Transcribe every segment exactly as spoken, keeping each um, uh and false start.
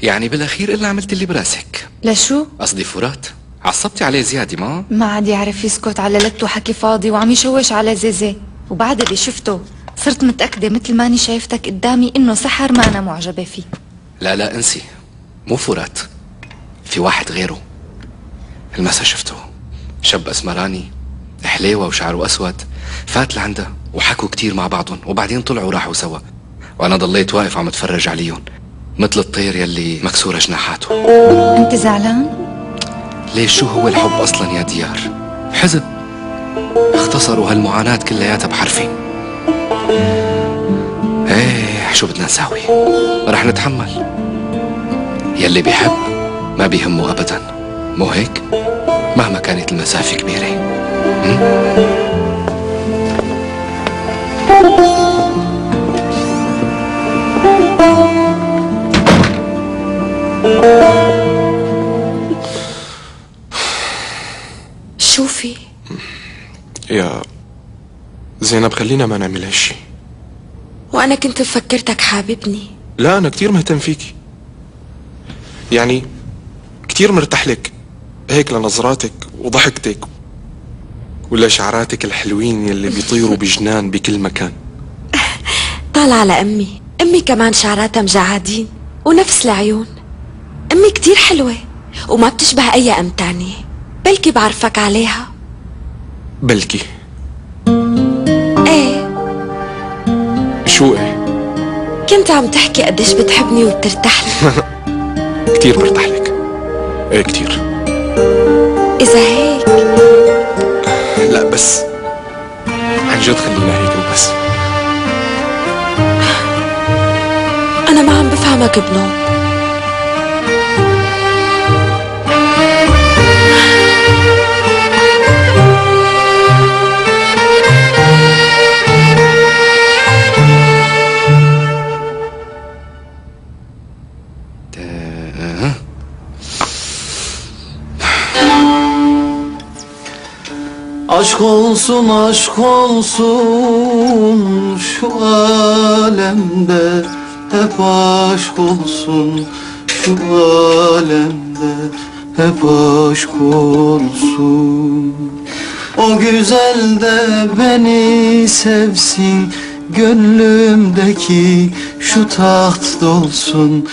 يعني بالاخير الا عملت اللي براسك. لشو؟ قصدي فرات، عصبتي عليه زياده ما؟ ما عاد يعرف يسكت على لت وحكي فاضي وعم يشوش على زيزي، وبعد اللي شفته صرت متأكدة مثل ماني شايفتك قدامي انه سحر ما انا معجبة فيه. لا لا انسي، مو فرات، في واحد غيره. المسا شفته شاب اسمراني حليوة وشعره اسود، فات لعنده وحكوا كتير مع بعضهم وبعدين طلعوا راحوا سوا، وانا ضليت واقف عم اتفرج عليهم مثل الطير يلي مكسورة جناحاته. انت زعلان؟ ليش؟ شو هو الحب اصلا يا ديار؟ حزن. اختصروا هالمعاناة كلياتها بحرفين. ايه شو بدنا نساوي؟ رح نتحمل. يلي بيحب ما بيهمه ابدا، مو هيك؟ مهما كانت المسافة كبيرة. شو في؟ يا زينب خلينا ما نعمل هالشي. وأنا كنت مفكرتك حاببني. لا أنا كتير مهتم فيكي، يعني كتير مرتاح لك هيك لنظراتك وضحكتك ولشعراتك الحلوين يلي بيطيروا بجنان بكل مكان. طالع على أمي، أمي كمان شعراتها مجعدين ونفس العيون. أمي كتير حلوة وما بتشبه أي أم تانية، بلكي بعرفك عليها. بلكي؟ ايه. شو ايه؟ كنت عم تحكي قديش بتحبني وبترتاح لي. كتير برتاح لك، ايه كتير. إذا هيك لا بس عن جد خلينا هيك وبس. أنا ما عم بفهمك بنوم. Aşk olsun, aşk olsun şu alemde, hep aşk olsun şu alemde, hep aşk olsun. O güzel de beni sevsin, gönlümdeki şu taht dolsun.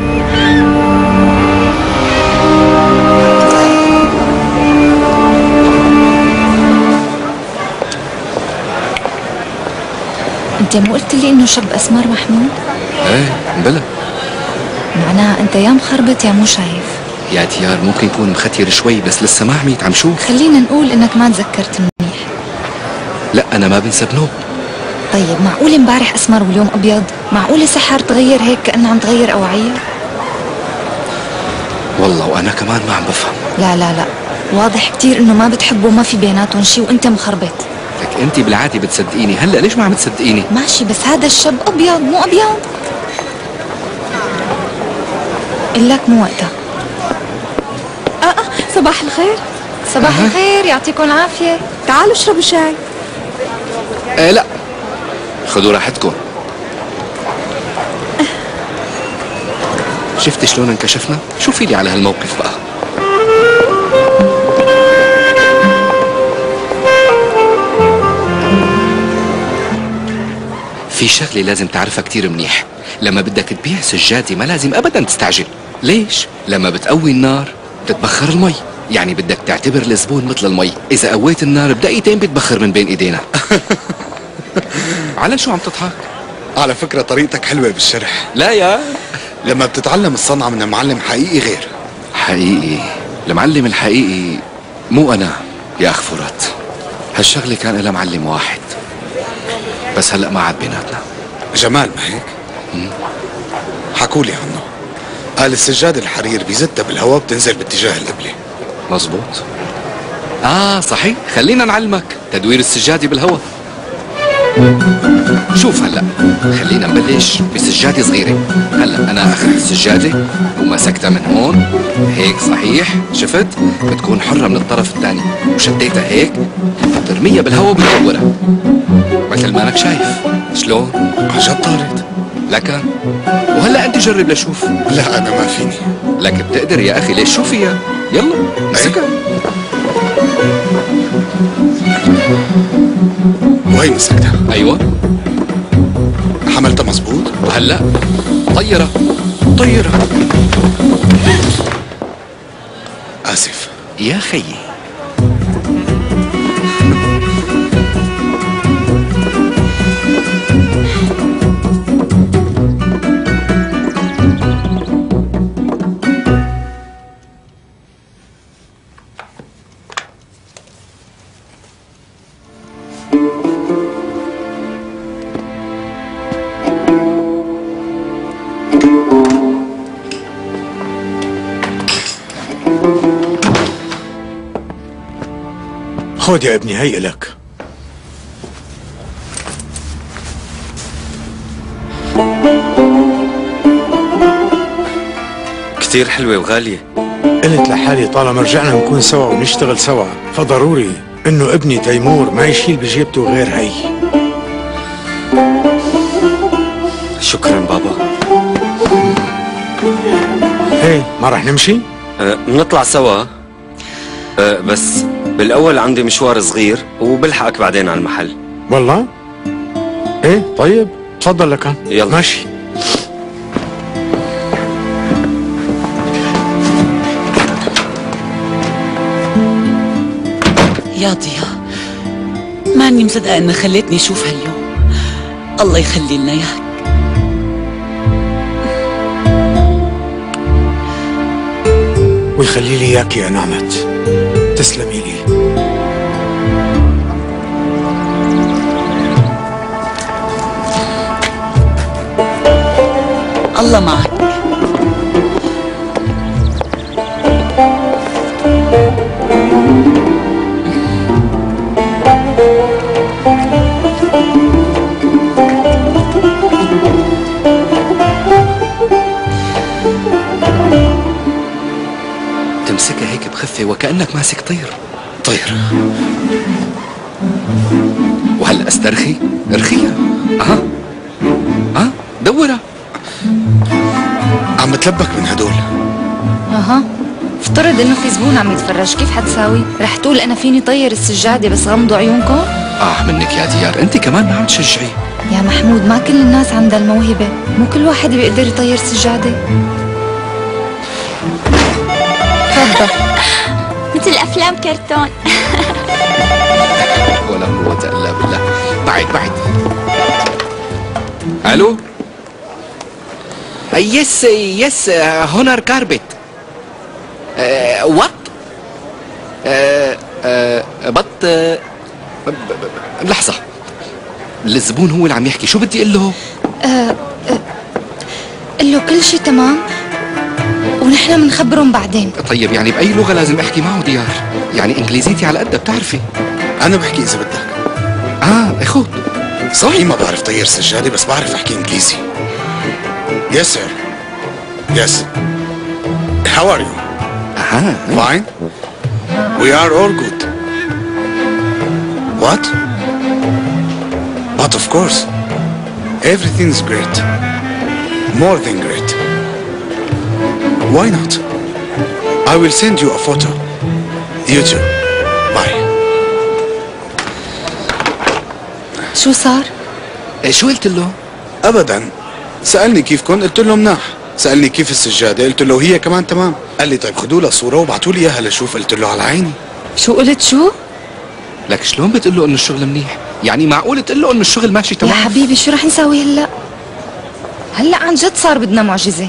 انت مو قلت لي انه شاب اسمر محمود؟ ايه بلا. معناها انت يا مخربط يا مو شايف. يا ديار ممكن يكون مختير شوي بس لسه ما عميت عم شوف. خلينا نقول انك ما تذكرت منيح. لا انا ما بنسى بنوب. طيب معقول امبارح اسمر واليوم ابيض؟ معقول سحر تغير هيك كأنه عم تغير اوعيه؟ والله وانا كمان ما عم بفهم. لا لا لا، واضح كتير انه ما بتحبوا وما في بيناتهم شي وانت مخربط. لك انت بالعادة بتصدقيني، هلا ليش ما عم تصدقيني؟ ماشي بس هذا الشاب ابيض مو ابيض. قلك مو وقتها. اه اه صباح الخير. صباح أه. الخير، يعطيكم العافية. تعالوا اشربوا شاي. آه لا خذوا راحتكم. أه. شفتي شلون انكشفنا؟ شوفي لي على هالموقف بقى. في شغلة لازم تعرفها كتير منيح، لما بدك تبيع سجادة ما لازم أبدا تستعجل. ليش؟ لما بتقوي النار بتتبخر المي، يعني بدك تعتبر الزبون مثل المي، إذا قويت النار بدقيقتين بيتبخر من بين إيدينا. على شو عم تضحك؟ على فكرة طريقتك حلوة بالشرح. لا يا لما بتتعلم الصنعة من معلم حقيقي غير. حقيقي؟ المعلم الحقيقي مو أنا يا أخ فرات، هالشغلة كان لها معلم واحد بس هلأ ما عاد بيناتنا. جمال ما هيك؟ حكولي عنه، قال السجادة الحرير بيزتها بالهواء بتنزل باتجاه القبلة. مزبوط. آه صحيح، خلينا نعلمك تدوير السجادة بالهواء. شوف هلأ خلينا نبلش بسجادة صغيرة. هلأ أنا أخذت السجادة ومسكتها من هون هيك، صحيح؟ شفت؟ بتكون حرة من الطرف الثاني وشديتها هيك بترميها بالهواء وبتدورها مثل ما أنك شايف. شلون؟ عن جد طارت؟ لكن وهلا انت جرب لشوف. لا انا ما فيني. لك بتقدر يا اخي، ليش؟ شو فيها؟ يلا مسكها. وهي مسكتها. ايوه حملتها مزبوط. وهلا طيرة طيرة. اسف يا خيي. خذ يا ابني، هي لك. كتير حلوة وغالية. قلت لحالي طالما رجعنا نكون سوا ونشتغل سوا، فضروري انه ابني تيمور ما يشيل بجيبته غير هي. شكرا بابا. هي ما رح نمشي؟ أه نطلع سوا. أه بس بالاول عندي مشوار صغير وبلحقك بعدين على المحل. والله؟ ايه طيب تفضل لك. يلا ماشي. يا ضياء، ماني مصدقة انك خليتني اشوف هاليوم. الله يخلي لنا اياك. ويخلي لي اياك يا نعمت. تسلمي لي. الله معك. تمسكها هيك بخفة وكأنك ماسك طير. طير. وهلا استرخي؟ ارخيها. اها ها دورها. عم بتلبك من هدول. اها افترض انه في زبون عم يتفرج، كيف حتساوي؟ رح تقول انا فيني طير السجادة بس غمضوا عيونكم؟ اه منك يا ديار، انت كمان ما عم تشجعي. يا محمود ما كل الناس عندها الموهبة، مو كل واحد بيقدر يطير سجادة. تفضل. مثل افلام كرتون. ولا قوة الا بالله. بعد بعد. الو. يس يس هونر كاربت. وات؟ بط. لحظة، الزبون هو اللي عم يحكي، شو بدي اقول له؟ قل له كل شيء تمام ونحن بنخبرهم بعدين. طيب يعني بأي لغة لازم احكي معه ديار؟ يعني انجليزيتي على قدها بتعرفي. انا بحكي اذا بدك. اه اخوت. صحيح ما بعرف طير سجادة بس بعرف احكي انجليزي. Yes sir. Yes. How are you? اها. Fine. We are all good. What? But of course. Everything's great. More than great. Why not? I will send you a photo. You too. Bye. شو صار؟ شو قلت له؟ ابدا. سألني كيفكن قلت له مناح. سألني كيف السجادة قلت له هي كمان تمام. قال لي طيب خدوا لها صورة وابعتوا لي اياها لشوف. قلت له على عيني. شو قلت شو؟ لك شلون بتقول له انه الشغل منيح؟ يعني معقول تقول له انه الشغل ماشي تمام؟ يا حبيبي شو رح نساوي هلا؟ هلا عن جد صار بدنا معجزة.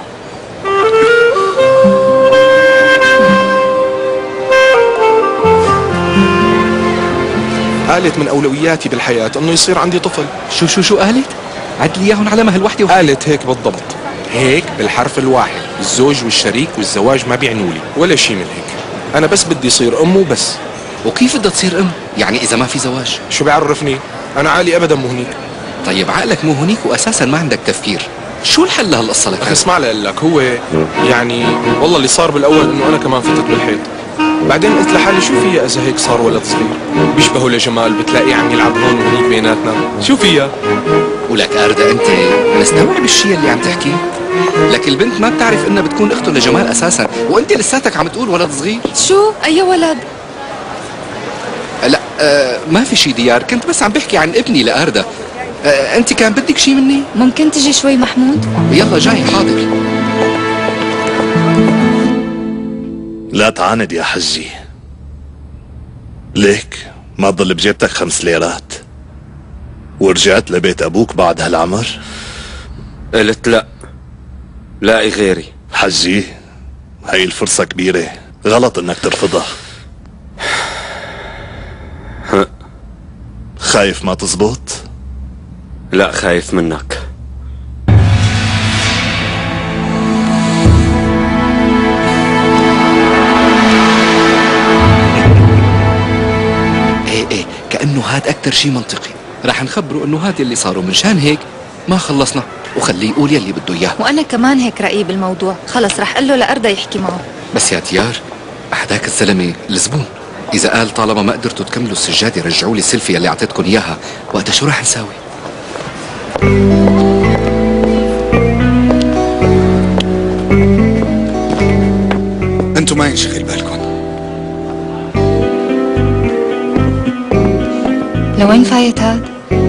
قالت من اولوياتي بالحياة انه يصير عندي طفل. شو شو شو قالت؟ عد لي اياهم على مهل وحده. قالت هيك بالضبط، هيك بالحرف الواحد. الزوج والشريك والزواج ما بيعنوا لي ولا شيء من هيك. انا بس بدي صير ام وبس. وكيف بدها تصير ام؟ يعني اذا ما في زواج؟ شو بيعرفني؟ انا عقلي ابدا مو هنيك. طيب عقلك مو هنيك واساسا ما عندك تفكير. شو الحل لهالقصه لك؟ اخي اسمع لي اقول لك، هو يعني والله اللي صار بالاول انه انا كمان فتت بالحيط. بعدين قلت لحالي شو فيها اذا هيك صار ولد صغير بيشبهه لجمال، بتلاقيه عم يلعب هون وهنيك بيناتنا، شو فيها؟ ولك أردة أنت مستوعب الشيء اللي عم تحكيه؟ لك البنت ما بتعرف إنها بتكون أخته لجمال أساسا، وأنت لساتك عم تقول ولد صغير. شو؟ أي ولد؟ لا آه ما في شي ديار، كنت بس عم بحكي عن ابني لأردة. آه أنت كان بدك شي مني؟ ممكن تجي شوي محمود؟ يلا جاي حاضر. لا تعاند يا حجي، ليك ما تضل بجيبتك خمس ليرات ورجعت لبيت أبوك بعد هالعمر؟ قلت لا، لاقي غيري. حجي هاي الفرصة كبيرة، غلط انك ترفضها. خايف ما تزبط؟ لا خايف منك. ايه ايه كأنه هاد أكتر شي منطقي. رح نخبره انه هاد اللي صاروا، منشان هيك ما خلصنا، وخليه يقول يلي بده اياه. وأنا كمان هيك رأيي بالموضوع. خلص رح قله لأردة يحكي معه. بس يا ديار هداك الزلمة الزبون، إذا قال طالما ما قدرتوا تكملوا السجادة رجعوا لي السلفية اللي أعطيتكم إياها، وقتها شو رح نساوي؟ انتوا ما ينشغل بالكم. لوين فايت هاد؟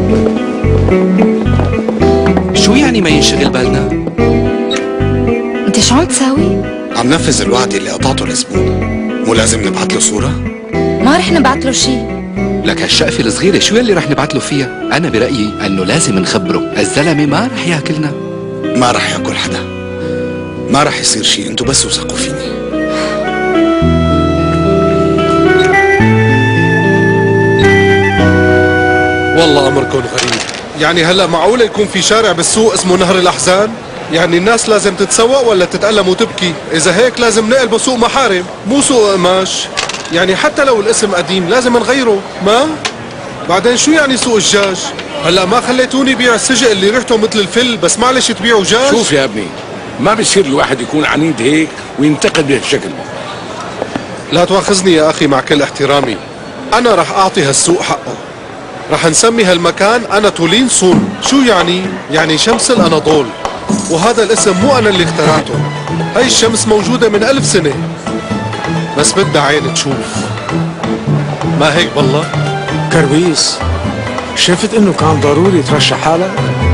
شو يعني ما ينشغل بالنا؟ انت شو عم تساوي؟ عم نفذ الوعد اللي قطعته للزبون. مو لازم نبعت له صورة؟ ما رح نبعت له شيء. لك هالشقفة الصغيرة شو يلي رح نبعت له فيها؟ أنا برأيي أنه لازم نخبره، الزلمة ما رح ياكلنا. ما رح ياكل حدا، ما رح يصير شيء، انتوا بس وثقوا فيني. والله أمركم غريب. يعني هلا معقولة يكون في شارع بالسوق اسمه نهر الأحزان؟ يعني الناس لازم تتسوق ولا تتألم وتبكي؟ إذا هيك لازم نقلبه سوق محارم مو سوق قماش. يعني حتى لو الاسم قديم لازم نغيره، ما؟ بعدين شو يعني سوق الدجاج؟ هلا ما خليتوني بيع السجق اللي ريحته مثل الفل، بس معلش تبيعوا دجاج؟ شوف يا ابني، ما بصير الواحد يكون عنيد هيك وينتقد بهالشكل. لا تواخذني يا أخي مع كل احترامي، أنا رح أعطي هالسوق حقه. رح نسمي هالمكان أناطولين صون. شو يعني؟ يعني شمس الأناضول. وهذا الاسم مو أنا اللي اخترعته، هاي الشمس موجودة من ألف سنة، بس بدها عين تشوف. ما هيك بالله؟ كربيس، شفت انه كان ضروري ترشح حالك؟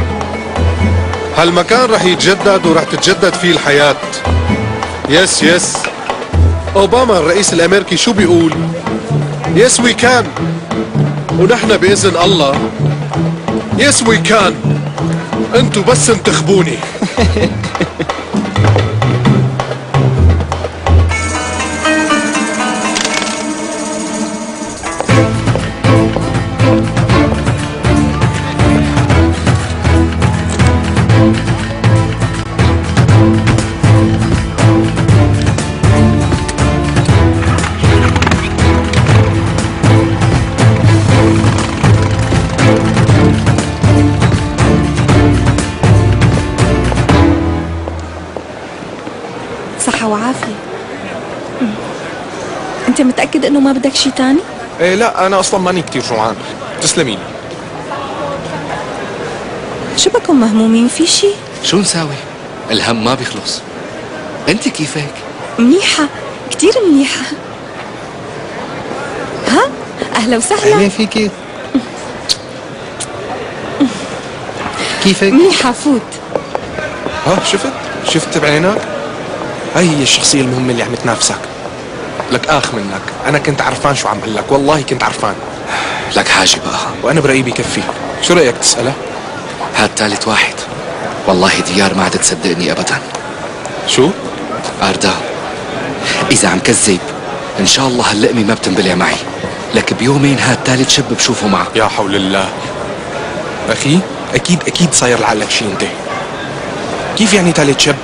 هالمكان رح يتجدد ورح تتجدد فيه الحياة. يس يس. أوباما الرئيس الأمريكي شو بيقول؟ يس وي كان. ونحن بإذن الله يس وي كان. انتوا بس انتخبوني. صحة وعافية. انت متأكد انه ما بدك شي تاني؟ ايه لا، انا اصلا ماني كتير جوعان، تسلمي لي. شو بكم مهمومين في شي؟ شو نساوي؟ الهم ما بيخلص. انت كيفك؟ منيحة، كتير منيحة. ها؟ اهلا وسهلا. اهلا فيكي. كيفك؟ منيحة، فوت. ها شفت؟ شفت بعينك؟ هاي هي الشخصية المهمة اللي عم تنافسك. لك آخ منك، أنا كنت عرفان شو عم قل لك، والله كنت عرفان. لك حاجة بقى، وأنا برأيي بكفي. شو رأيك تسأله؟ هاد ثالث واحد. والله ديار ما عاد تصدقني أبدا. شو؟ أردا، إذا عم كذب إن شاء الله هاللقمة ما بتنبلع معي. لك بيومين هاد ثالث شب بشوفه معك. يا حول الله. أخي أكيد أكيد صاير لعلك شي أنت. كيف يعني ثالث شب؟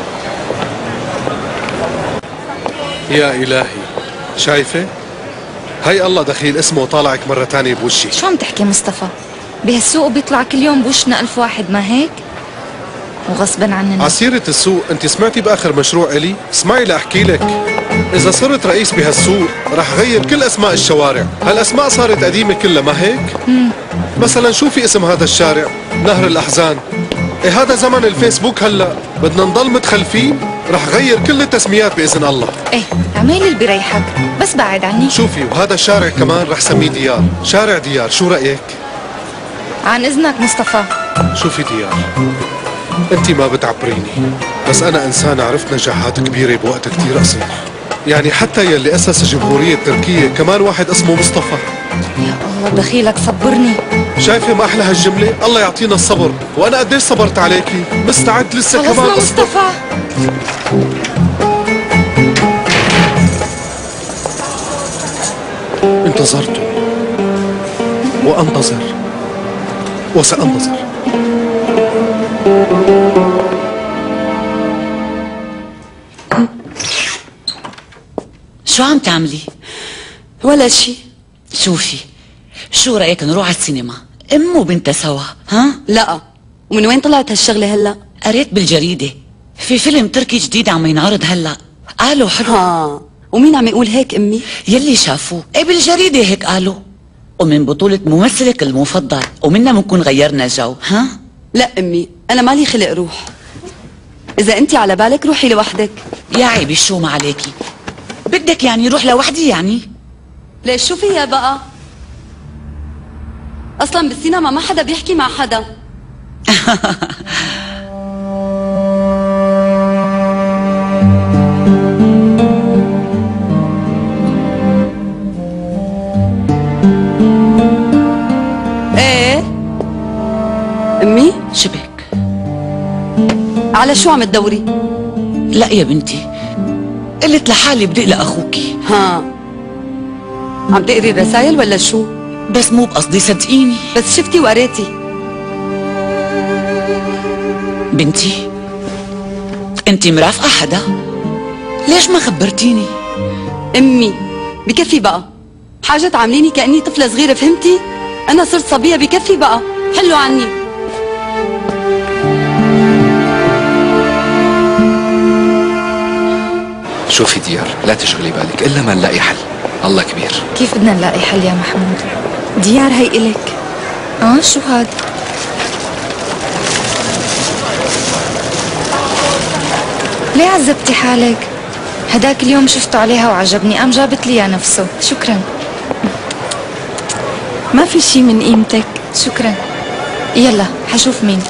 يا إلهي، شايفة؟ هي الله دخيل اسمه وطالعك مرة تانية بوشي. شو عم تحكي مصطفى؟ بهالسوق بيطلع كل يوم بوشنا ألف واحد، ما هيك؟ وغصبا عننا. عسيرة السوق، انت سمعتي بآخر مشروع إلي؟ اسمعي لأحكي لك. إذا صرت رئيس بهالسوق رح غير كل أسماء الشوارع. هالأسماء صارت قديمة كلها، ما هيك؟ مم. مثلا شوفي اسم هذا الشارع نهر الأحزان. إيه هذا زمن الفيسبوك هلا، بدنا نضل متخلفين؟ رح غير كل التسميات بإذن الله. ايه اعملي اللي بريحك، بس بعد عني. شوفي وهذا الشارع كمان رح سميه ديار، شارع ديار، شو رأيك؟ عن إذنك مصطفى. شوفي ديار، انت ما بتعبريني، بس انا انسان عرفت نجاحات كبيرة بوقت كتير قصير. يعني حتى يلي اسس الجمهورية التركية كمان واحد اسمه مصطفى. يا الله دخيلك صبرني. شايفة ما احلى هالجملة؟ الله يعطينا الصبر، وانا قديش صبرت عليكي، مستعد لسه كمان خلصنا مصطفى. انتظرت وانتظر وسأنتظر. شو عم تعملي؟ ولا شي. شوفي، شو رأيك نروح على السينما؟ ام وبنتها سوا، ها؟ لا، ومن وين طلعت هالشغلة هلا؟ قريت بالجريدة في فيلم تركي جديد عم ينعرض هلا، قالوا حلو. ها، ومين عم يقول هيك امي؟ يلي شافوه، ايه بالجريدة هيك قالوا. ومن بطولة ممثلك المفضل، ومنا بنكون غيرنا جو، ها؟ لا امي، انا مالي خلق روح. اذا انت على بالك روحي لوحدك. يا عيبي شو ما عليكي، بدك يعني روح لوحدي يعني؟ ليش شو فيها بقى؟ اصلا بالسينما ما حدا بيحكي مع حدا. ايه امي؟ شبك على شو عم تدوري؟ لا يا بنتي، قلت لحالي بدي لاخوكي. ها، عم تقري الرسايل ولا شو؟ بس مو بقصدي صدقيني. بس شفتي وقريتي. بنتي انتي مرافقة حدا؟ ليش ما خبرتيني؟ امي بكفي بقى، حاجة تعامليني كأني طفلة صغيرة، فهمتي؟ أنا صرت صبية، بكفي بقى، حلوا عني. شوفي ديار، لا تشغلي بالك إلا ما نلاقي حل، الله كبير. كيف بدنا نلاقي حل يا محمود؟ ديار هي إلك. اه شو هاد؟ ليه عذبتي حالك؟ هداك اليوم شفته عليها وعجبني، قام جابت لي اياه نفسه. شكرا. ما في شي من قيمتك. شكرا. يلا حشوف مين.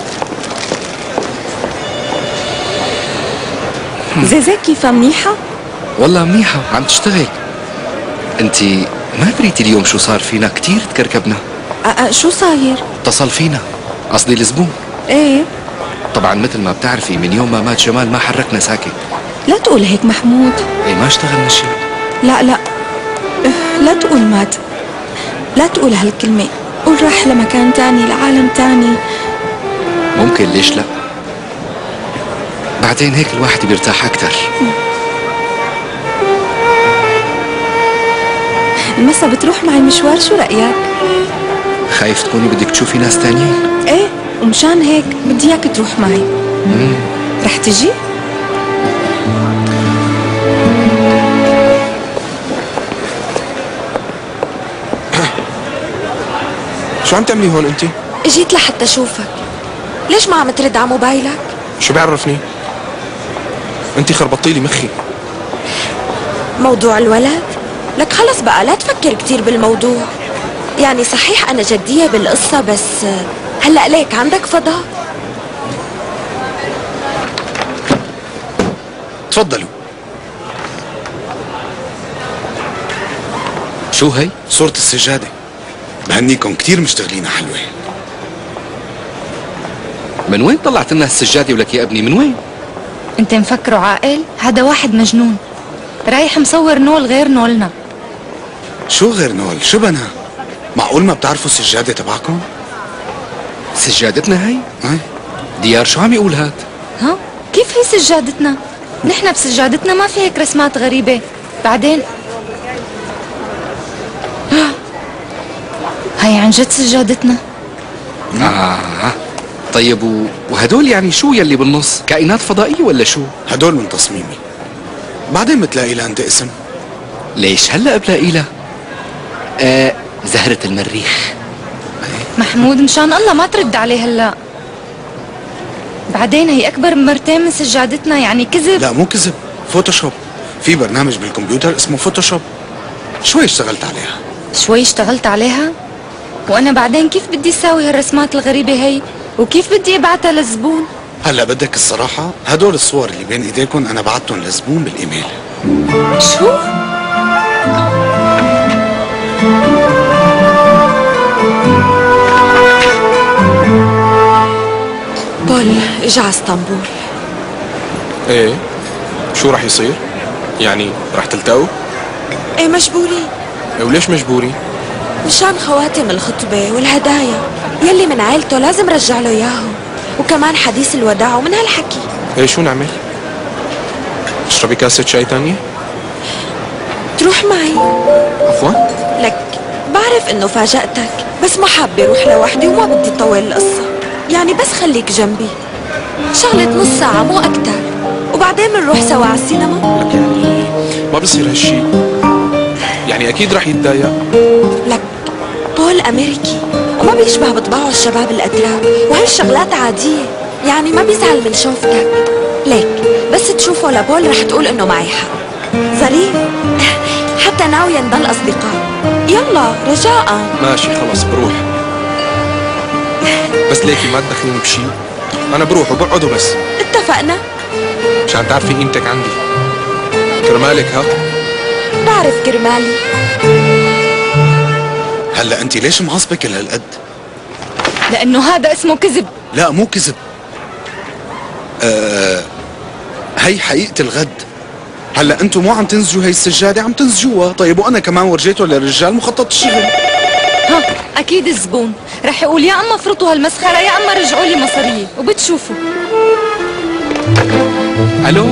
زيزي كيفها منيحة؟ والله منيحة، عم تشتغل. انتي ما دريتي اليوم شو صار فينا؟ كتير تكركبنا. أه شو صاير؟ اتصل فينا، قصدي الزبون. ايه طبعا مثل ما بتعرفي من يوم ما مات جمال ما حركنا ساكت. لا تقول هيك محمود. ايه ما اشتغلنا شيء. لا لا لا تقول مات، لا تقول هالكلمة، قول راح لمكان تاني، لعالم تاني. ممكن، ليش لا؟ بعدين هيك الواحد بيرتاح أكتر. المسا بتروح معي مشوار، شو رأيك؟ خايف تكوني بدك تشوفي ناس تانيين؟ ايه، ومشان هيك بدي اياك تروح معي. مم. رح تجي؟ شو عم تعملي هون انت؟ اجيت لحتى اشوفك. ليش ما عم ترد على موبايلك؟ شو بيعرفني؟ انت خربطتي لي مخي. موضوع الولد؟ لك خلص بقى لا تفكر كتير بالموضوع. يعني صحيح انا جدية بالقصة، بس هلأ ليك عندك فضاء. تفضلوا. شو هي؟ صورة السجادة. بهنيكم كتير مشتغلين حلوة. من وين طلعت لنا السجادة ولك يا ابني؟ من وين؟ انت مفكره عاقل؟ هذا واحد مجنون رايح مصور نول غير نولنا. شو غير نول؟ شو بنا؟ معقول ما بتعرفوا السجادة تبعكم؟ سجادتنا هي؟ هاي ديار شو عم يقول هاد؟ ها؟ كيف هي سجادتنا؟ نحن بسجادتنا ما في هيك رسمات غريبة. بعدين هاي عن جد سجادتنا. آه طيب و... وهدول يعني شو يلي بالنص؟ كائنات فضائية ولا شو؟ هدول من تصميمي. بعدين بتلاقي لها انت اسم. ليش هلا بلاقي لها؟ آه زهرة المريخ. محمود مشان الله ما ترد عليه هلا. بعدين هي اكبر من مرتين من سجادتنا، يعني كذب. لا مو كذب، فوتوشوب. في برنامج بالكمبيوتر اسمه فوتوشوب. شوي اشتغلت عليها. شوي اشتغلت عليها؟ وانا بعدين كيف بدي اساوي هالرسمات الغريبة هي؟ وكيف بدي ابعتها للزبون؟ هلا بدك الصراحة، هدول الصور اللي بين ايديكم انا بعتهم للزبون بالايميل. شو؟ بول اجى على اسطنبول. ايه شو رح يصير؟ يعني رح تلتقوا؟ ايه مجبورين. إيه وليش مجبورين؟ مشان خواتم الخطبة والهدايا يلي من عيلته لازم رجع له اياهم، وكمان حديث الوداع ومن هالحكي. ايه شو نعمل؟ تشربي كاسة شاي تانية؟ تروح معي؟ عفوا؟ لك بعرف انه فاجأتك، بس ما حابة اروح لوحدي وما بدي طول القصة، يعني بس خليك جنبي شغلة نص ساعة مو أكتر، وبعدين بنروح سوا على السينما. لك يعني ما بصير هالشي، يعني أكيد رح يتضايق. لك بول أمريكي وما بيشبه بطباعه الشباب الأتراك، وهالشغلات عادية، يعني ما بيزعل من شوفتك. ليك بس تشوفه لبول رح تقول إنه معي حق. ظريف حتى ناوية نضل أصدقاء. يلا رجاء. ماشي خلص بروح، بس ليكي ما تدخليني بشي، أنا بروح وبقعد وبس. اتفقنا؟ مشان تعرفي قيمتك عندي. كرمالك ها؟ بعرف كرمالي. هلا انت ليش معصبة كل هالقد؟ لانه هذا اسمه كذب. لا مو كذب. آه هي حقيقة الغد. هلا انتم مو عم تنسجوا هي السجادة، عم تنسجوها. طيب وانا كمان ورجيته للرجال مخطط الشغل. ها اكيد الزبون رح يقول يا اما افرطوا هالمسخرة يا اما رجعوا لي مصارية، وبتشوفوا. الو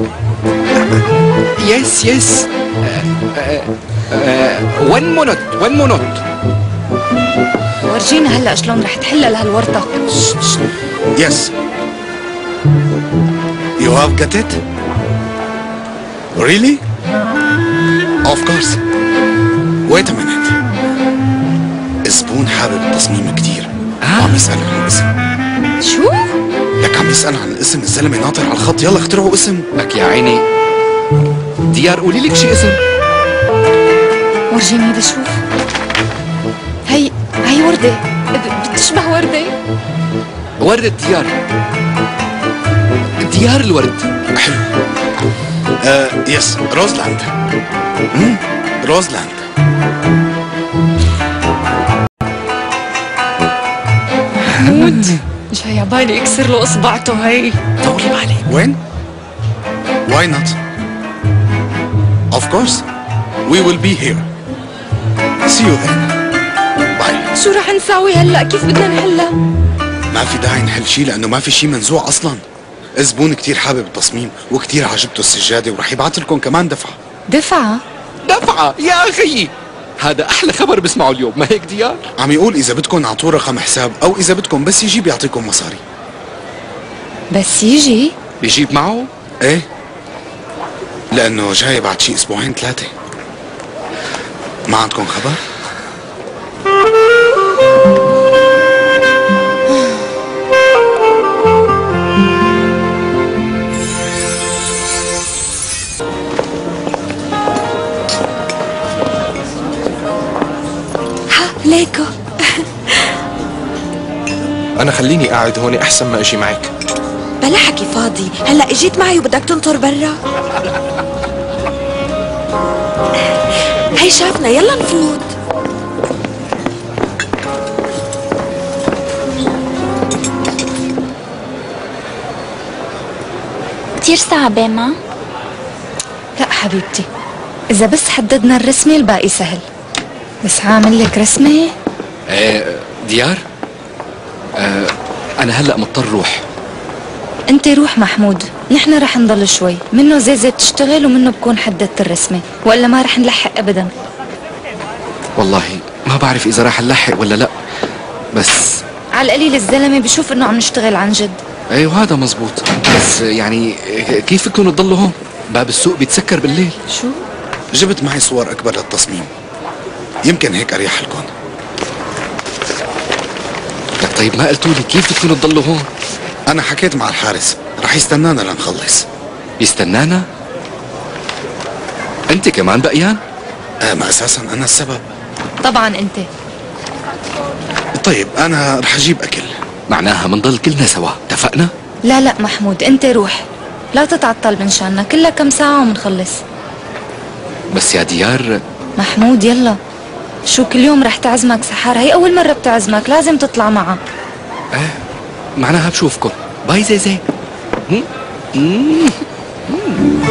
يس يس ون مونوت ون مونوت. ورجينا هلا شلون رح تحلل هالورطة. يس You have got it? Really? Of course. Wait a minute. الزبون حابب التصميم كتير. عم يسأل عن الاسم. شو؟ لك عم يسأل عن الاسم، الزلمة ناطر على الخط، يلا اخترعوا اسم. لك يا عيني ديار قولي لك شي اسم. ورجيني بدي اشوف. هي هي وردة بتشبه وردة. وردة ديار. ديار الورد. حلو. آه يس روزلاند. امم روزلاند. محمود جاي عبالي اكسر له اصبعته هي. طولي بالك. وين؟ Why not? Of course. We will be here. See you then. Bye. شو رح نساوي هلا؟ كيف بدنا نحلها؟ ما في داعي نحل شيء لأنه ما في شيء منزوع أصلاً. الزبون كتير حابب التصميم وكتير عجبته السجادة ورح يبعث لكم كمان دفعة. دفعة؟ دفعة يا أخي، هذا أحلى خبر بسمعه اليوم، ما هيك ديار؟ عم يقول إذا بدكم نعطوه رقم حساب أو إذا بدكم بس يجي بيعطيكم مصاري. بس يجي؟ بيجيب معه؟ إيه، لأنه جاي بعد شي أسبوعين ثلاثة. ما عندكم خبر؟ ليكو. أنا خليني قاعد هون أحسن ما أجي معك. بلا حكي فاضي، هلا اجيت معي وبدك تنطر برا. هي شافنا، يلا نفوت. كتير صعبة ما؟ لا حبيبتي، إذا بس حددنا الرسمة الباقي سهل. بس عامل لك رسمة؟ ايه ديار، آه أنا هلأ مضطر روح. أنت روح محمود، نحن رح نضل شوي، منه زيزة بتشتغل ومنه بكون حددت الرسمة، وإلا ما رح نلحق أبدا. والله ما بعرف إذا راح نلحق ولا لأ، بس على القليل الزلمة بشوف إنه عم نشتغل عن جد. ايه وهذا مزبوط، بس يعني كيف فيكم تضلوا هون؟ باب السوق بيتسكر بالليل. شو؟ جبت معي صور أكبر للتصميم، يمكن هيك أريح لكم. لك طيب ما قلتوا لي كيف بدكم تضلوا هون؟ أنا حكيت مع الحارس رح يستنانا لنخلص. يستنانا؟ أنت كمان بقيان؟ آه ما أساسا أنا السبب. طبعا أنت. طيب أنا رح أجيب أكل. معناها منضل كلنا سوا، اتفقنا؟ لا لا محمود، أنت روح، لا تتعطل من شاننا، كلها كم ساعة ومنخلص. بس يا ديار محمود يلا، شو كل يوم رح تعزمك سحر؟ هي أول مرة بتعزمك، لازم تطلع معها. ايه معناها بشوفكم. باي زيزي. هم؟ مم. مم.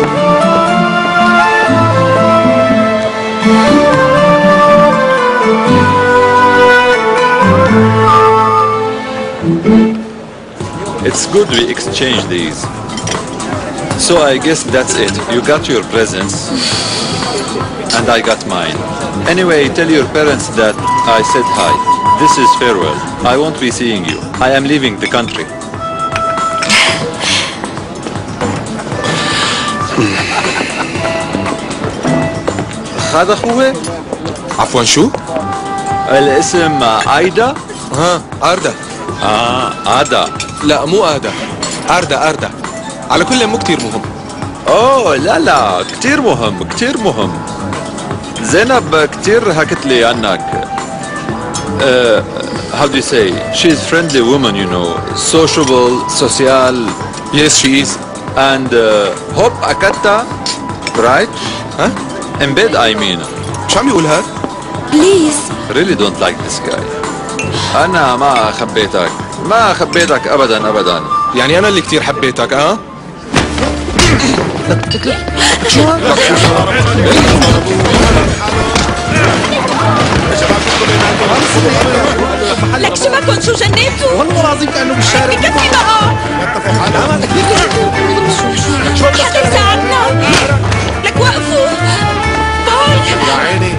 It's good we exchange these. So I guess that's it. You got your presents and I got mine. Anyway, tell your parents that I said hi. This is farewell. I won't be seeing you. I am leaving the country. هذا أخوه؟ عفوا شو؟ الاسم عايدة؟ ها أردا. آه عادا. لا مو آدا، أردا أردا. على كل مو كتير مهم. اوه لا لا كتير مهم كتير مهم. زينب كتير حكت لي عنك. Uh, how do you say? She's friendly woman, you know, sociable, social. Yes, she is. And uh, hope أكدتها, right? ها؟ In bed, I mean. شو عم يقول هاد؟ Please. Really don't like this guy. أنا ما خبيتك، ما خبيتك أبدا أبدا. يعني أنا اللي كتير حبيتك، أه؟ لك شبكن شو جنيتوا؟ والله العظيم كأنه بالشارع. بكفي بقى. حدا يساعدنا. لك وقفوا. بول. يا عيني.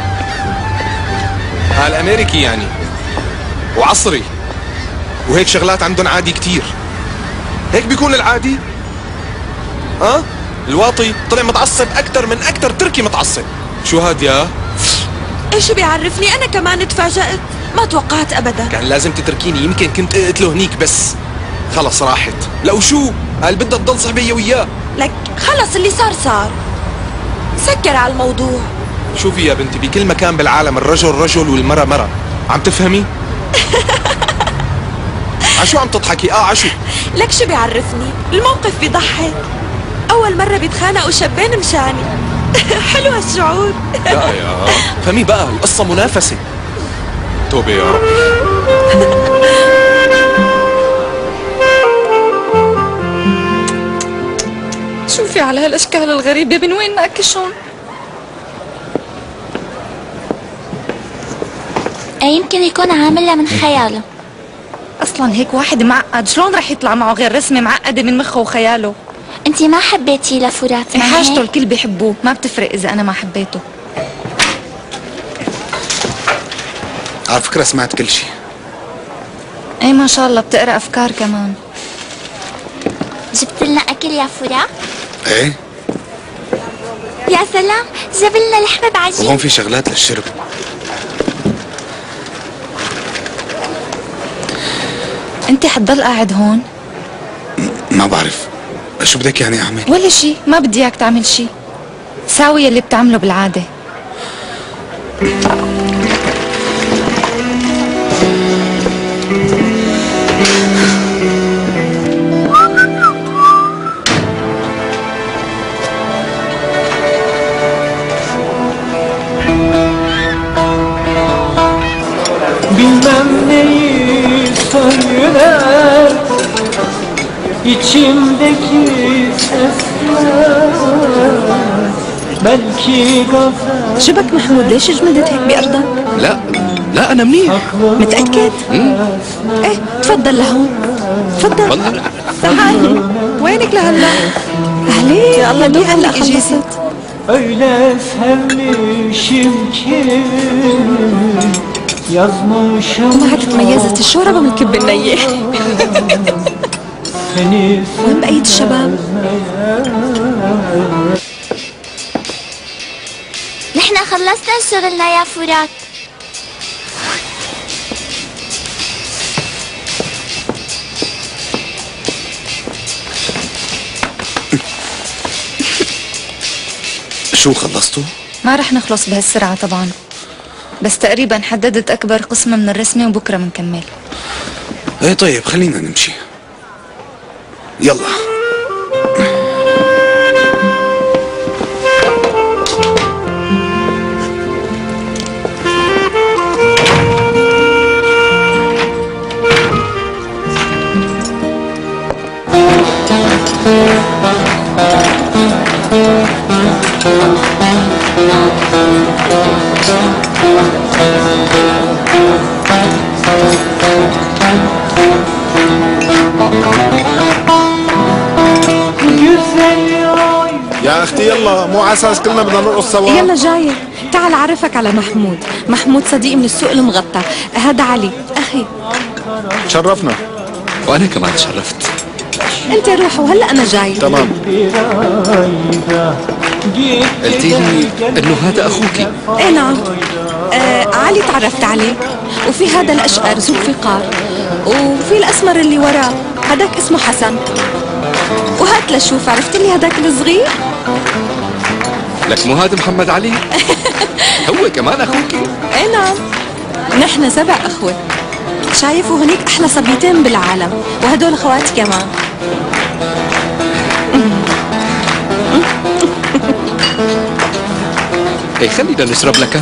هالأمريكي يعني. وعصري. وهيك شغلات عندهم عادي كتير. هيك بيكون العادي؟ ها؟ أه؟ الواطي طلع متعصب أكتر من أكتر تركي متعصب. شو هاد يا؟ ايش بيعرفني؟ أنا كمان تفاجأت، ما توقعت أبدا. كان لازم تتركيني، يمكن كنت اقتله هنيك بس. خلص راحت. لا وشو؟ قال بدها تضل صحبية وياه. لك خلص اللي صار صار. سكر على الموضوع. شوفي يا بنتي، بكل مكان بالعالم الرجل رجل والمرأة مرأة. عم تفهمي؟ عشو عم تضحكي؟ اه عشو؟ لك شو بيعرفني؟ الموقف بيضحك. أول مرة بيتخانقوا شابين مشاني. حلو هالشعور. لا يا فهمي بقى، القصة منافسة. توبة يا رب. شوفي على هالأشكال الغريبة، من وين ناكشون؟ يمكن يكون عاملها من خياله. أصلا هيك واحد معقد، شلون رح يطلع معه غير رسمة معقدة من مخه وخياله؟ انتي ما حبيتي لفرات، ما حاجته الكل بيحبوه، ما بتفرق إذا أنا ما حبيته. على فكرة سمعت كل شيء. ايه ما شاء الله بتقرأ أفكار كمان. جبت لنا أكل يا فرا؟ ايه يا سلام، جاب لنا لحمة بعجين. وهون في شغلات للشرب. انت حتضل قاعد هون؟ ما بعرف شو بدك يعني اعمل؟ ولا شي، ما بدي اياك تعمل شي. ساوي اللي بتعمله بالعادة. Bilmem neyi söyler İçimdeki sesler belki gazel. شبك محمود، ليش جمدت هيك بأرضك؟ لا لا أنا منيح. متأكد؟ ايه تفضل لهون. تفضل. تعالي. وينك لهلا؟ أهلين. يا الله دوب هلا خلصت. Öyle sevmişim ki أمها تميزت الشوربة من الكب النية. وين بقية الشباب؟ نحن خلصنا شغلنا يا فرات. شو خلصتوا؟ ما رح نخلص بهالسرعة طبعا، بس تقريبا حددت أكبر قسم من الرسمة وبكرة منكمل. ايه طيب خلينا نمشي. يلا. يا اختي يلا، مو على اساس كلنا بدنا نرقص سوا. يلا جاية، تعال اعرفك على محمود. محمود صديقي من السوق المغطى، هذا علي اخي. شرفنا. وانا كمان تشرفت. انت روح وهلا انا جاي. تمام. قلتي لي انه هذا اخوكي. ايه نعم. آه علي تعرفت عليه، وفي هذا الاشقر ذو فقار، وفي الاسمر اللي وراه هذاك اسمه حسن، وهات لشوف عرفت لي هذاك الصغير. لك مو هذا محمد علي؟ هو كمان اخوكي؟ ايه نعم، نحن سبع اخوه. شايف وهنيك احلى صبيتين بالعالم، وهدول اخواتي كمان. ايه خلينا نشرب لك.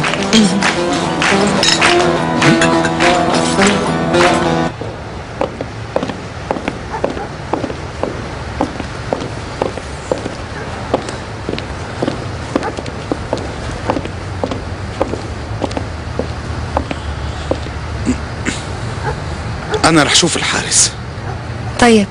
أنا رح شوف الحارس. طيب.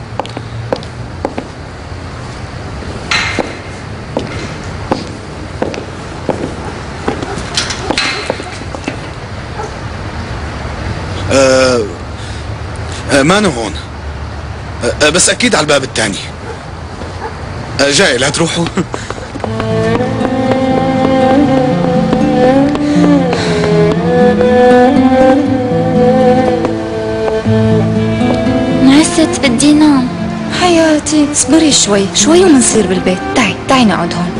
أه أه مانو هون. أه بس أكيد على الباب الثاني. أه جاي لا تروحوا. نعست بدي نام. حياتي اصبري شوي شوي ومنصير بالبيت. تعي تعي نقعد هون.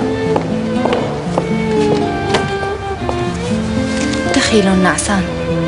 دخيلهم نعسان.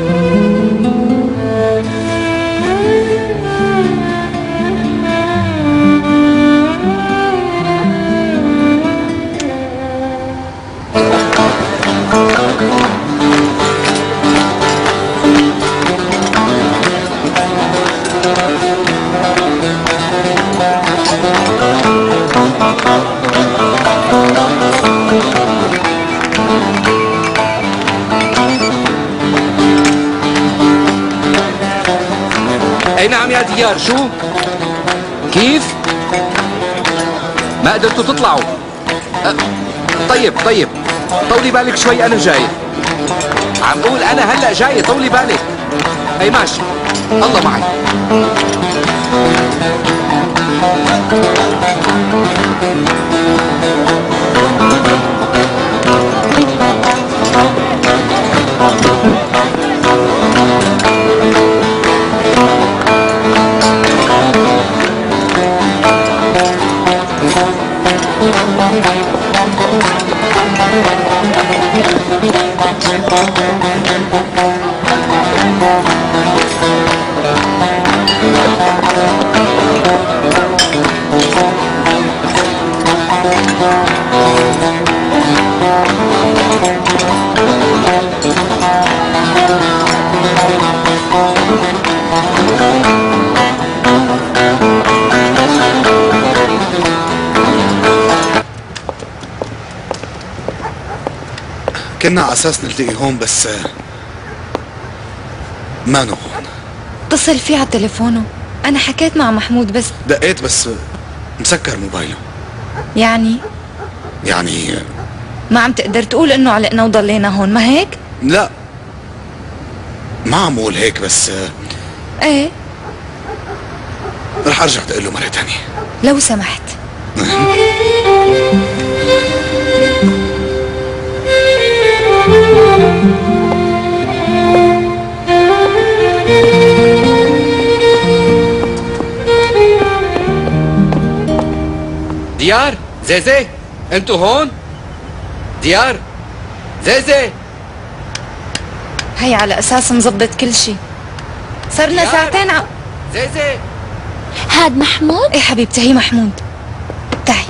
اي نعم يا ديار. شو كيف ما قدرتوا تطلعوا؟ أه طيب طيب طولي بالك شوي انا جاي. عم قول انا هلا جاي طولي بالك. اي ماشي الله معي. كنا على اساس نلتقي هون بس ما نو هون. اتصل فيه على تليفونه. انا حكيت مع محمود بس دقيت بس مسكر موبايله. يعني يعني ما عم تقدر تقول انه علقنا وضلينا هون ما هيك؟ لا ما عم اقول هيك بس ايه رح ارجع اقول له مرة تانية لو سمحت. ديار زيزي انتوا هون؟ ديار زيزي هي على اساس نظبط كل شيء. صرنا ساعتين ع... زيزي هاد محمود؟ ايه حبيبتي هي محمود. تعي.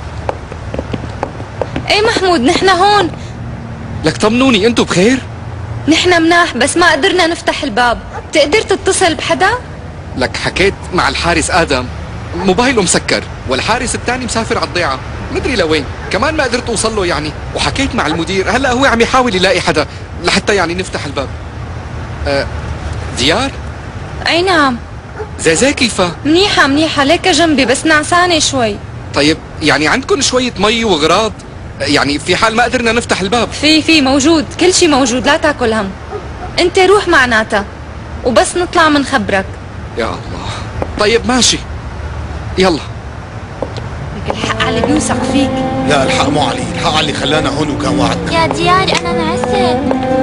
ايه محمود نحن هون. لك طمنوني انتوا بخير؟ نحن مناح بس ما قدرنا نفتح الباب. بتقدر تتصل بحدا؟ لك حكيت مع الحارس ادم موبايله مسكر والحارس الثاني مسافر على الضيعه مدري لوين كمان ما قدرت اوصل له يعني وحكيت مع المدير هلا هو عم يحاول يلاقي حدا لحتى يعني نفتح الباب. أه ديار؟ اي نعم. زيزي كيفها؟ منيحة منيحة ليك جنبي بس نعسانة شوي. طيب يعني عندكم شوية مي وغراض؟ يعني في حال ما قدرنا نفتح الباب. في في موجود كل شي موجود لا تاكل هم. انت روح معناتها وبس نطلع منخبرك. يا الله. طيب ماشي يلا. لك الحق على اللي بيوثق فيك. لا الحق مو علي، الحق على اللي خلانا هون وكان وعدنا. يا ديار انا انعست.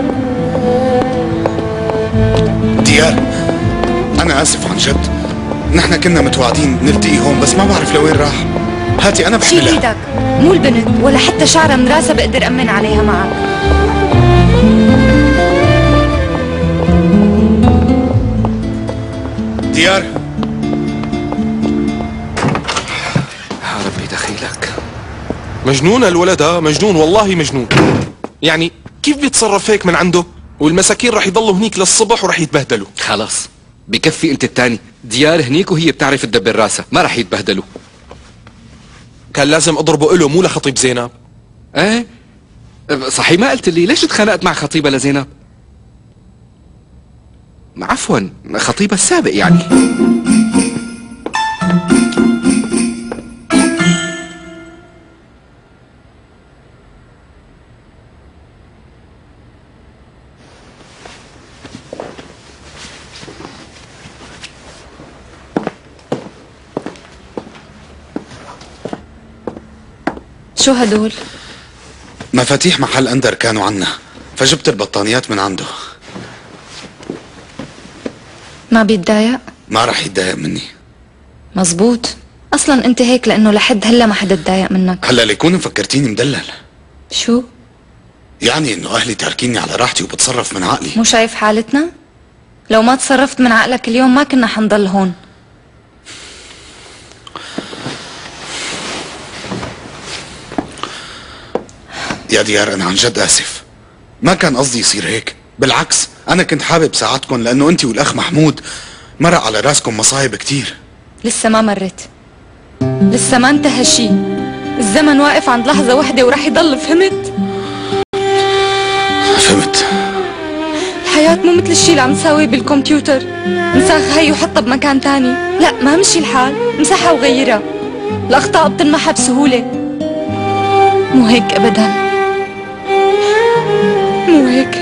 ديار انا اسف عن جد، نحن كنا متوعدين نلتقي هون بس ما بعرف لوين راح. هاتي انا بحملها. شيل ايدك مو البنت ولا حتى شعرها من راسها بقدر امن عليها معك. ديار يا ربي دخيلك. مجنون الولد ها، مجنون والله مجنون. يعني كيف بيتصرف هيك من عنده؟ والمساكين رح يضلوا هنيك للصبح ورح يتبهدلوا. خلص بكفي انت الثاني. ديار هنيك وهي بتعرف تدبر راسها ما رح يتبهدلوا. كان لازم اضربه له مو لخطيب زينب. ايه صحيح ما قلت لي ليش تخانقت مع خطيبها لزينب؟ عفوا خطيبها السابق يعني. شو هدول؟ مفاتيح محل اندر كانوا عنا فجبت البطانيات من عنده. ما بيتضايق؟ ما رح يتضايق مني. مزبوط. اصلا انت هيك لانه لحد هلا ما حدا تضايق منك. هلا ليكون مفكرتيني مدلل. شو؟ يعني انه اهلي تاركيني على راحتي وبتصرف من عقلي. مو شايف حالتنا؟ لو ما تصرفت من عقلك اليوم ما كنا حنضل هون. يا ديار انا عن جد اسف، ما كان قصدي يصير هيك، بالعكس انا كنت حابب ساعدكم لانه انت والاخ محمود مرق على راسكم مصايب كتير. لسه ما مرت، لسه ما انتهى شي، الزمن واقف عند لحظة وحدة وراح يضل. فهمت؟ فهمت. الحياة مو مثل الشي اللي عم تساويه بالكمبيوتر، انساخ هي وحطها بمكان تاني. لا ما مشي الحال، امسحها وغيرها. الأخطاء بتنمحى بسهولة. مو هيك أبدا، مو هيك.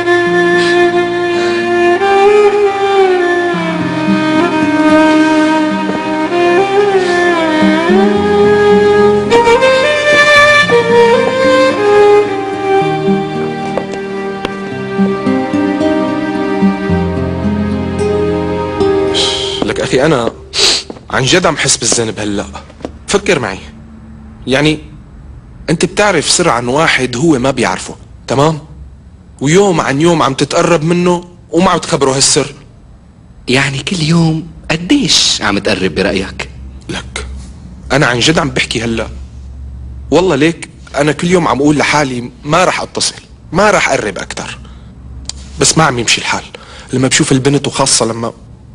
لك أخي أنا عن جد عم حس بالذنب هلأ. فكر معي، يعني أنت بتعرف سر عن واحد هو ما بيعرفه، تمام؟ ويوم عن يوم عم تتقرب منه وما عم تخبره هالسر. يعني كل يوم قديش عم تقرب برأيك؟ لك أنا عن جد عم بحكي هلأ، والله ليك أنا كل يوم عم أقول لحالي ما رح أتصل، ما رح أقرب أكتر، بس ما عم يمشي الحال. لما بشوف البنت وخاصة لما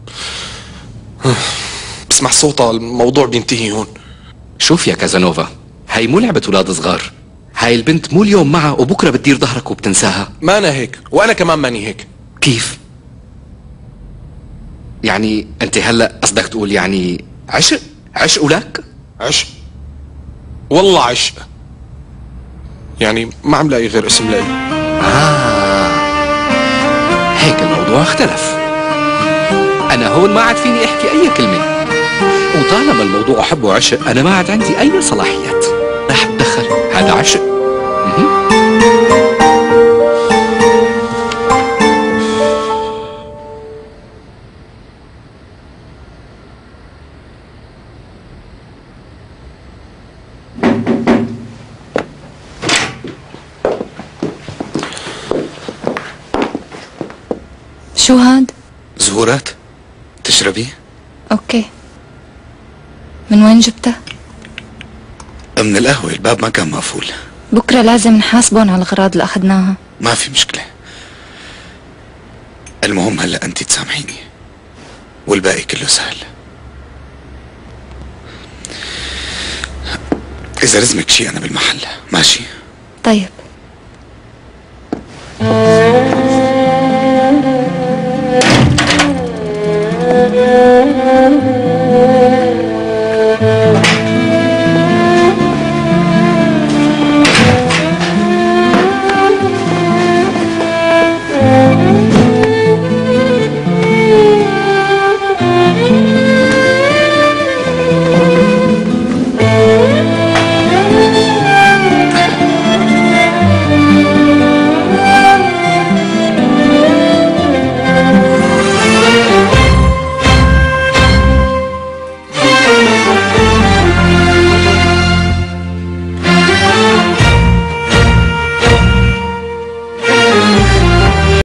بسمع صوتها الموضوع بينتهي هون. شوف يا كازانوفا، هاي مو لعبة ولاد صغار، هاي البنت مو اليوم معها وبكرة بتدير ظهرك وبتنساها. ما أنا هيك وأنا كمان ماني هيك. كيف؟ يعني أنت هلأ قصدك تقول يعني عشق؟ عشق ولك؟ عشق والله عشق، يعني ما عم لاقي غير اسم لإلي. آه هيك الموضوع اختلف. أنا هون ما عاد فيني أحكي أي كلمة. وطالما الموضوع حب وعشق انا ما عاد عندي اي صلاحيات رح اتدخل. هذا عشق. مهم. شو هاد؟ زهورات تشربي؟ اوكي. من وين جبتها؟ من القهوة، الباب ما كان مقفول. بكرة لازم نحاسبهم على الأغراض اللي أخذناها. ما في مشكلة. المهم هلا أنت تسامحيني والباقي كله سهل. إذا لزمك شيء أنا بالمحل. ماشي؟ طيب.